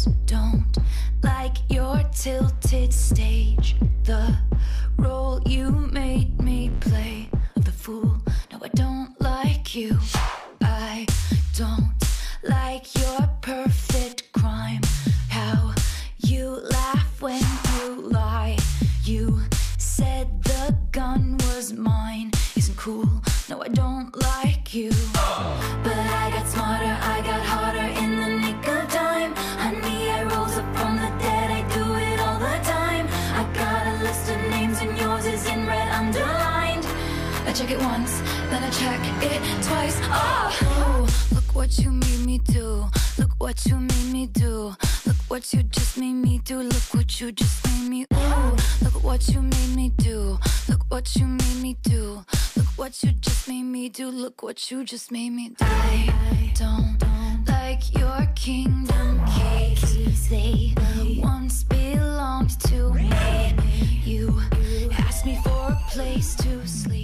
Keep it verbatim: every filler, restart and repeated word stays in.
don't like your tilted stage, the role you made me play of the fool. No, I don't like you. I don't like your perfect crime, how you laugh when you lie. You said the gun was mine. Isn't cool. No, I don't like you. But I got smarter, I got harder in the nick of time. Honey, I rose up from the dead, I do it all the time. I got a list of names and yours is in red underlined. I check it once, then I check it twice. Oh, ooh, look what you made me do. Look what you made me do. Look what you just made me do. Look what you just made me. Ooh, look what you made me do. Look what you made me do. Look what you just made me do. Look what you just made me do. I don't like your kingdom keys. They once belonged to me. You asked me for a place to sleep.